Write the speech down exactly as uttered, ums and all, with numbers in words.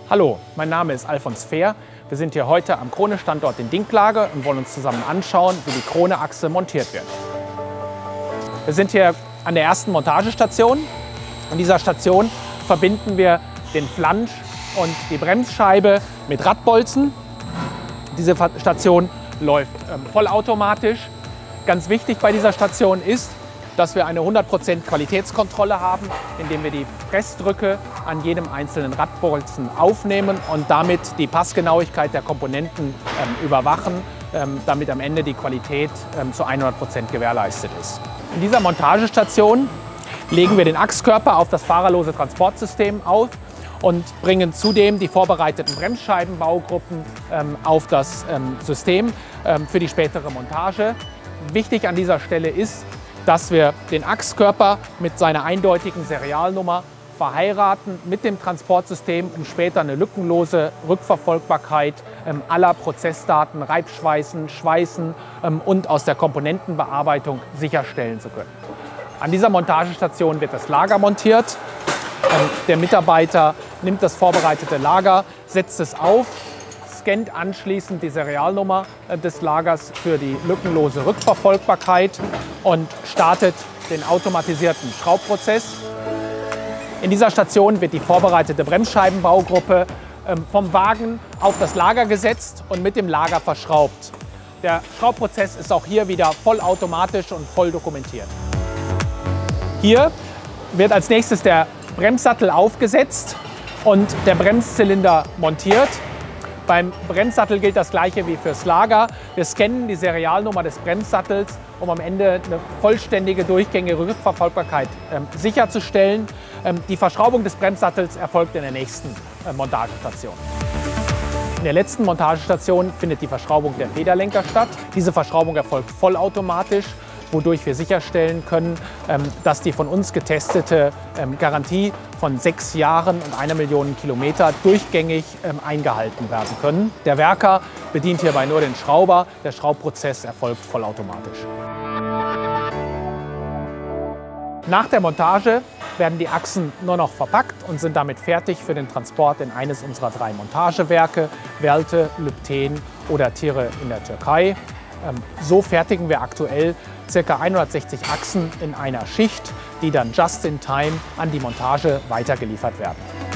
Hallo, mein Name ist Alfons Fehr. Wir sind hier heute am Krone-Standort in Dinklage und wollen uns zusammen anschauen, wie die Krone-Achse montiert wird. Wir sind hier an der ersten Montagestation. An dieser Station verbinden wir den Flansch und die Bremsscheibe mit Radbolzen. Diese Station läuft ähm, vollautomatisch. Ganz wichtig bei dieser Station ist, dass wir eine hundert Prozent Qualitätskontrolle haben, indem wir die Pressdrücke an jedem einzelnen Radbolzen aufnehmen und damit die Passgenauigkeit der Komponenten ähm, überwachen, ähm, damit am Ende die Qualität ähm, zu hundert Prozent gewährleistet ist. In dieser Montagestation legen wir den Achskörper auf das fahrerlose Transportsystem auf und bringen zudem die vorbereiteten Bremsscheibenbaugruppen ähm, auf das ähm, System ähm, für die spätere Montage. Wichtig an dieser Stelle ist, dass wir den Achskörper mit seiner eindeutigen Serialnummer verheiraten mit dem Transportsystem, um später eine lückenlose Rückverfolgbarkeit ähm, aller Prozessdaten, Reibschweißen, Schweißen ähm, und aus der Komponentenbearbeitung sicherstellen zu können. An dieser Montagestation wird das Lager montiert. Ähm, der Mitarbeiter nimmt das vorbereitete Lager, setzt es auf, scannt anschließend die Serialnummer des Lagers für die lückenlose Rückverfolgbarkeit und startet den automatisierten Schraubprozess. In dieser Station wird die vorbereitete Bremsscheibenbaugruppe vom Wagen auf das Lager gesetzt und mit dem Lager verschraubt. Der Schraubprozess ist auch hier wieder vollautomatisch und voll dokumentiert. Hier wird als nächstes der Bremssattel aufgesetzt und der Bremszylinder montiert. Beim Bremssattel gilt das Gleiche wie fürs Lager. Wir scannen die Serialnummer des Bremssattels, um am Ende eine vollständige, durchgängige Rückverfolgbarkeit ähm, sicherzustellen. Ähm, die Verschraubung des Bremssattels erfolgt in der nächsten äh, Montagestation. In der letzten Montagestation findet die Verschraubung der Federlenker statt. Diese Verschraubung erfolgt vollautomatisch, wodurch wir sicherstellen können, dass die von uns getestete Garantie von sechs Jahren und einer Million Kilometer durchgängig eingehalten werden können. Der Werker bedient hierbei nur den Schrauber. Der Schraubprozess erfolgt vollautomatisch. Nach der Montage werden die Achsen nur noch verpackt und sind damit fertig für den Transport in eines unserer drei Montagewerke, Welte, Lübten oder Tire in der Türkei. So fertigen wir aktuell ca. hundertsechzig Achsen in einer Schicht, die dann just in time an die Montage weitergeliefert werden.